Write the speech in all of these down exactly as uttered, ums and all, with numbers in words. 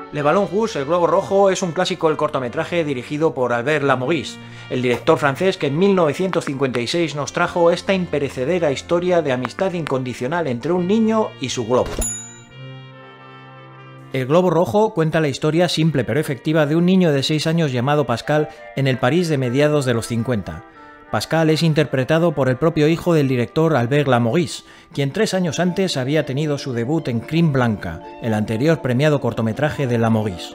Le Ballon Rouge, el globo rojo, es un clásico del cortometraje dirigido por Albert Lamourisse, el director francés que en mil novecientos cincuenta y seis nos trajo esta imperecedera historia de amistad incondicional entre un niño y su globo. El globo rojo cuenta la historia simple pero efectiva de un niño de seis años llamado Pascal en el París de mediados de los cincuenta. Pascal es interpretado por el propio hijo del director Albert Lamourisse, quien tres años antes había tenido su debut en Crime Blanca, el anterior premiado cortometraje de Lamourisse.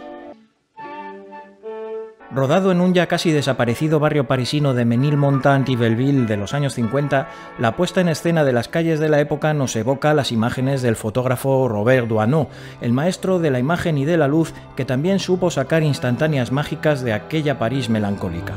Rodado en un ya casi desaparecido barrio parisino de Ménilmontant y Belleville de los años cincuenta, la puesta en escena de las calles de la época nos evoca las imágenes del fotógrafo Robert Doisneau, el maestro de la imagen y de la luz que también supo sacar instantáneas mágicas de aquella París melancólica.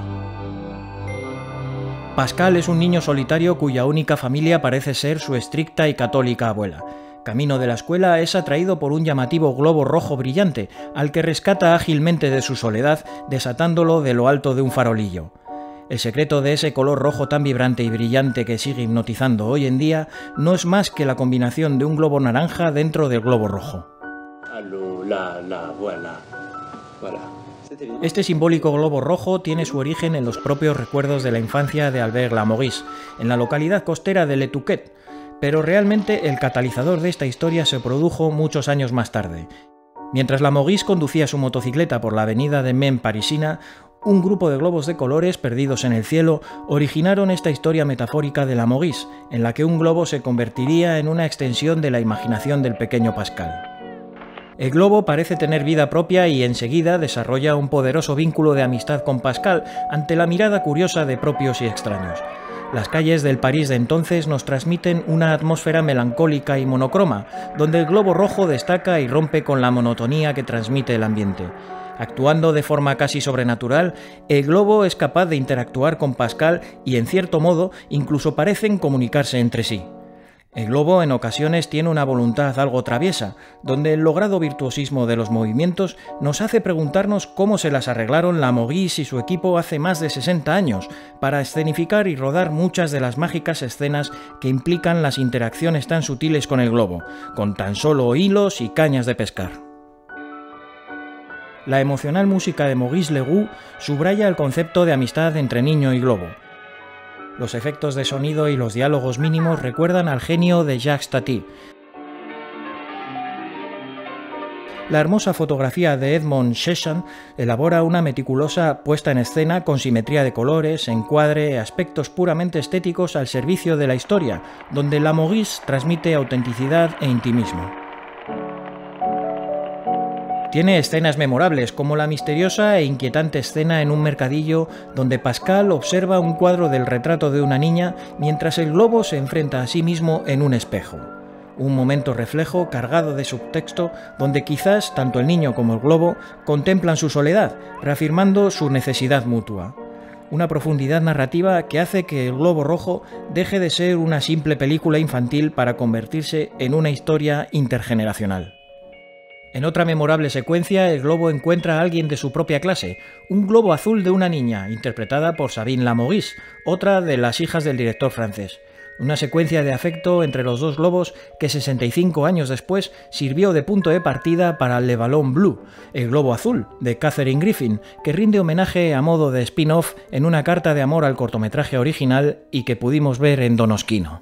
Pascal es un niño solitario cuya única familia parece ser su estricta y católica abuela. Camino de la escuela es atraído por un llamativo globo rojo brillante, al que rescata ágilmente de su soledad, desatándolo de lo alto de un farolillo. El secreto de ese color rojo tan vibrante y brillante que sigue hipnotizando hoy en día no es más que la combinación de un globo naranja dentro del globo rojo. Allô, là, là, voilà. Voilà. Este simbólico globo rojo tiene su origen en los propios recuerdos de la infancia de Albert Lamourisse, en la localidad costera de Le Touquet, pero realmente el catalizador de esta historia se produjo muchos años más tarde. Mientras Lamourisse conducía su motocicleta por la avenida de Maine parisina, un grupo de globos de colores perdidos en el cielo originaron esta historia metafórica de Lamourisse, en la que un globo se convertiría en una extensión de la imaginación del pequeño Pascal. El globo parece tener vida propia y enseguida desarrolla un poderoso vínculo de amistad con Pascal ante la mirada curiosa de propios y extraños. Las calles del París de entonces nos transmiten una atmósfera melancólica y monocroma, donde el globo rojo destaca y rompe con la monotonía que transmite el ambiente. Actuando de forma casi sobrenatural, el globo es capaz de interactuar con Pascal y, en cierto modo, incluso parecen comunicarse entre sí. El globo en ocasiones tiene una voluntad algo traviesa, donde el logrado virtuosismo de los movimientos nos hace preguntarnos cómo se las arreglaron Lamourisse y su equipo hace más de sesenta años para escenificar y rodar muchas de las mágicas escenas que implican las interacciones tan sutiles con el globo, con tan solo hilos y cañas de pescar. La emocional música de Maurice Leroux subraya el concepto de amistad entre niño y globo. Los efectos de sonido y los diálogos mínimos recuerdan al genio de Jacques Tati. La hermosa fotografía de Edmond Chézanne elabora una meticulosa puesta en escena con simetría de colores, encuadre, aspectos puramente estéticos al servicio de la historia, donde Lamourisse transmite autenticidad e intimismo. Tiene escenas memorables, como la misteriosa e inquietante escena en un mercadillo donde Pascal observa un cuadro del retrato de una niña mientras el globo se enfrenta a sí mismo en un espejo. Un momento reflejo cargado de subtexto donde quizás tanto el niño como el globo contemplan su soledad, reafirmando su necesidad mutua. Una profundidad narrativa que hace que El globo rojo deje de ser una simple película infantil para convertirse en una historia intergeneracional. En otra memorable secuencia, el globo encuentra a alguien de su propia clase, un globo azul de una niña, interpretada por Sabine Lamourisse, otra de las hijas del director francés. Una secuencia de afecto entre los dos globos que sesenta y cinco años después sirvió de punto de partida para Le Ballon Bleu, el globo azul, de Katherine Griffin, que rinde homenaje a modo de spin-off en una carta de amor al cortometraje original y que pudimos ver en Donosquino.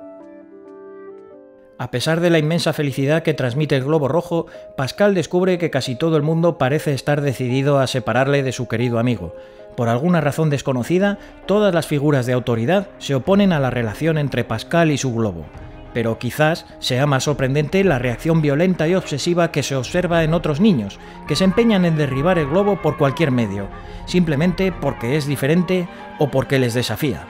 A pesar de la inmensa felicidad que transmite el globo rojo, Pascal descubre que casi todo el mundo parece estar decidido a separarle de su querido amigo. Por alguna razón desconocida, todas las figuras de autoridad se oponen a la relación entre Pascal y su globo. Pero quizás sea más sorprendente la reacción violenta y obsesiva que se observa en otros niños, que se empeñan en derribar el globo por cualquier medio, simplemente porque es diferente o porque les desafía.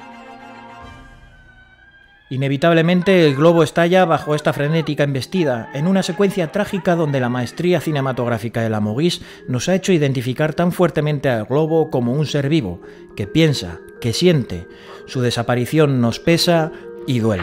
Inevitablemente el globo estalla bajo esta frenética embestida, en una secuencia trágica donde la maestría cinematográfica de Lamourisse nos ha hecho identificar tan fuertemente al globo como un ser vivo, que piensa, que siente. Su desaparición nos pesa y duele.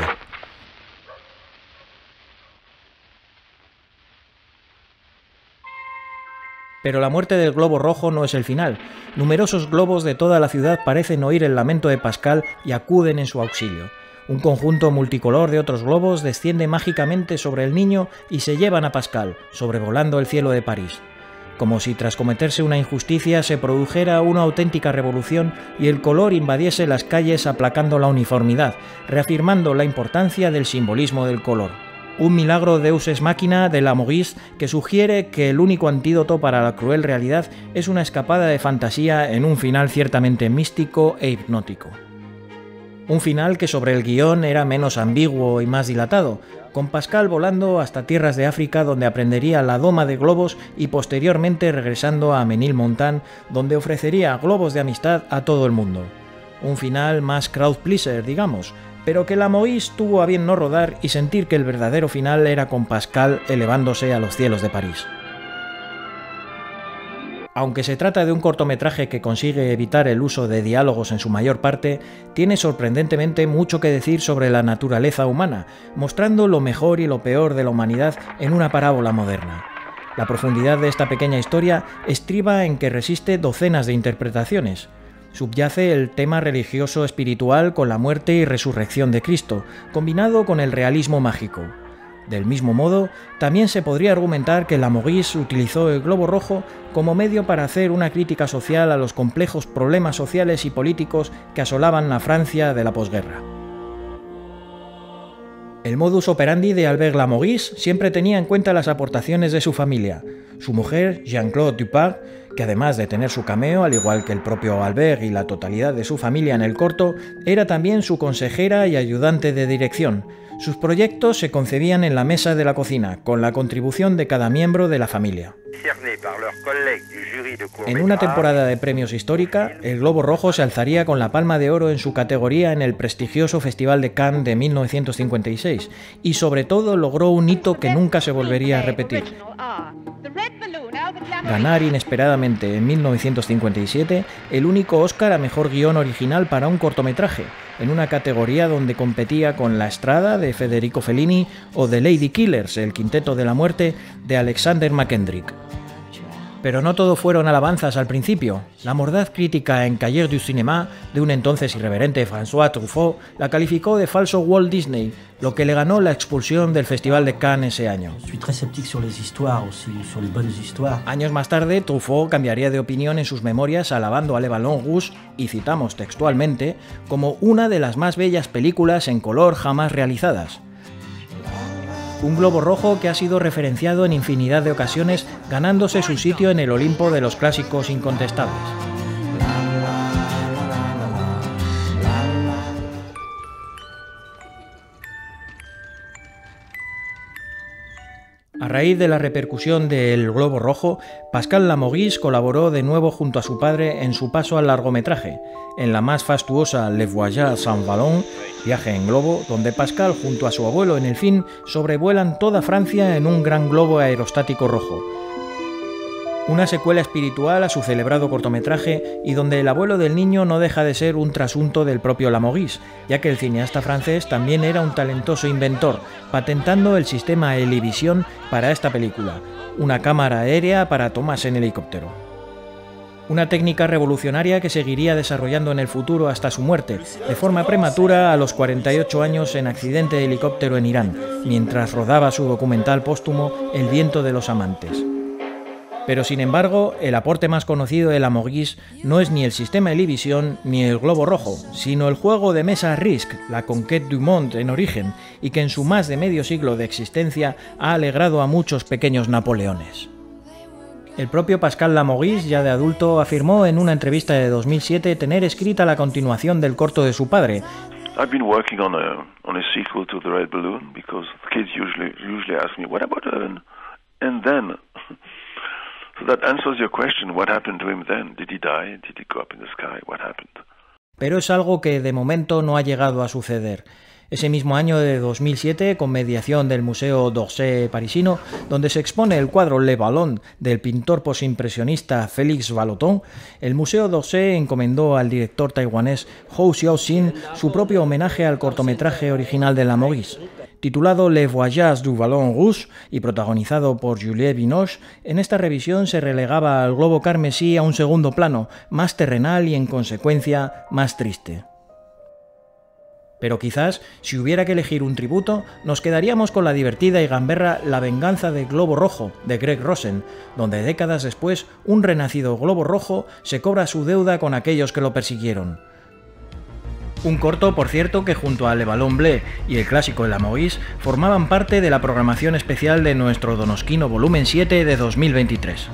Pero la muerte del globo rojo no es el final. Numerosos globos de toda la ciudad parecen oír el lamento de Pascal y acuden en su auxilio. Un conjunto multicolor de otros globos desciende mágicamente sobre el niño y se llevan a Pascal, sobrevolando el cielo de París. como si tras cometerse una injusticia se produjera una auténtica revolución y el color invadiese las calles aplacando la uniformidad, reafirmando la importancia del simbolismo del color. Un milagro deus ex machina de la Maurice que sugiere que el único antídoto para la cruel realidad es una escapada de fantasía en un final ciertamente místico e hipnótico. Un final que sobre el guión era menos ambiguo y más dilatado, con Pascal volando hasta tierras de África donde aprendería la doma de globos y posteriormente regresando a Ménilmontant donde ofrecería globos de amistad a todo el mundo. Un final más crowd pleaser, digamos, pero que la Maurice tuvo a bien no rodar y sentir que el verdadero final era con Pascal elevándose a los cielos de París. Aunque se trata de un cortometraje que consigue evitar el uso de diálogos en su mayor parte, tiene sorprendentemente mucho que decir sobre la naturaleza humana, mostrando lo mejor y lo peor de la humanidad en una parábola moderna. La profundidad de esta pequeña historia estriba en que resiste docenas de interpretaciones. Subyace el tema religioso espiritual con la muerte y resurrección de Cristo, combinado con el realismo mágico. Del mismo modo, también se podría argumentar que la Maurice utilizó el globo rojo como medio para hacer una crítica social a los complejos problemas sociales y políticos que asolaban la Francia de la posguerra. El modus operandi de Albert Lamorisse siempre tenía en cuenta las aportaciones de su familia. Su mujer, Jean-Claude Duparc, que además de tener su cameo, al igual que el propio Albert y la totalidad de su familia en el corto, era también su consejera y ayudante de dirección. Sus proyectos se concebían en la mesa de la cocina, con la contribución de cada miembro de la familia. En una temporada de premios histórica, el Globo Rojo se alzaría con la Palma de Oro en su categoría en el prestigioso Festival de Cannes de mil novecientos cincuenta y seis, y sobre todo logró un hito que nunca se volvería a repetir: ganar inesperadamente en mil novecientos cincuenta y siete el único Oscar a Mejor Guión Original para un cortometraje, en una categoría donde competía con La Estrada de Federico Fellini o The Lady Killers, el Quinteto de la Muerte de Alexander McKendrick. Pero no todo fueron alabanzas al principio. La mordaz crítica en Cahiers du Cinéma de un entonces irreverente François Truffaut la calificó de falso Walt Disney, lo que le ganó la expulsión del Festival de Cannes ese año. Años más tarde, Truffaut cambiaría de opinión en sus memorias alabando a Le Ballon Rouge, y citamos textualmente, como una de las más bellas películas en color jamás realizadas. Un globo rojo que ha sido referenciado en infinidad de ocasiones, ganándose su sitio en el Olimpo de los clásicos incontestables. A raíz de la repercusión del Globo Rojo, Pascal Lamorisse colaboró de nuevo junto a su padre en su paso al largometraje, en la más fastuosa Le Voyage sans ballon, Viaje en globo, donde Pascal junto a su abuelo en el film sobrevuelan toda Francia en un gran globo aerostático rojo. Una secuela espiritual a su celebrado cortometraje y donde el abuelo del niño no deja de ser un trasunto del propio Lamorisse, ya que el cineasta francés también era un talentoso inventor, patentando el sistema Helivision para esta película, una cámara aérea para tomas en helicóptero. Una técnica revolucionaria que seguiría desarrollando en el futuro hasta su muerte, de forma prematura a los cuarenta y ocho años en accidente de helicóptero en Irán, mientras rodaba su documental póstumo El viento de los amantes. Pero sin embargo, el aporte más conocido de Lamorisse no es ni el sistema Helivision ni el globo rojo, sino el juego de mesa Risk, la Conquête du Monde en origen, y que en su más de medio siglo de existencia ha alegrado a muchos pequeños Napoleones. El propio Pascal Lamorisse, ya de adulto, afirmó en una entrevista de dos mil siete tener escrita la continuación del corto de su padre. I've been working on a on a sequel to The Red Balloon because kids usually usually ask me what about Evan and then. So that answers your question. What happened to him then? Did he die? Did he go up in the sky? What happened? Pero es algo que de momento no ha llegado a suceder. Ese mismo año de dos mil siete, con mediación del Museo d'Orsay parisino, donde se expone el cuadro Le Ballon del pintor posimpresionista Félix Vallotton, el Museo d'Orsay encomendó al director taiwanés Hou Hsiao-sin su propio homenaje al cortometraje original de Lamorisse. Titulado Le Voyage du Ballon Rouge y protagonizado por Juliette Binoche, en esta revisión se relegaba al globo carmesí a un segundo plano, más terrenal y en consecuencia más triste. pero quizás, si hubiera que elegir un tributo, nos quedaríamos con la divertida y gamberra La venganza del globo rojo, de Greg Rosen, donde décadas después un renacido globo rojo se cobra su deuda con aquellos que lo persiguieron. Un corto, por cierto, que junto a Le Ballon Bleu y el clásico El Amoris formaban parte de la programación especial de nuestro Donosquino Volumen siete de dos mil veintitrés.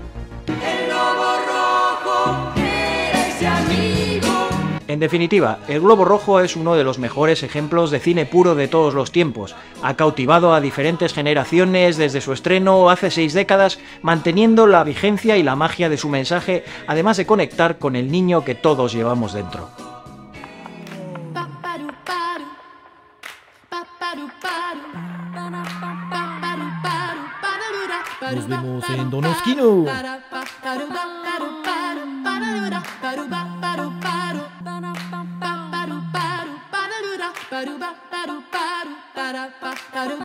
En definitiva, El Globo Rojo es uno de los mejores ejemplos de cine puro de todos los tiempos. Ha cautivado a diferentes generaciones desde su estreno hace seis décadas, manteniendo la vigencia y la magia de su mensaje, además de conectar con el niño que todos llevamos dentro. Nos vemos en Donosquino.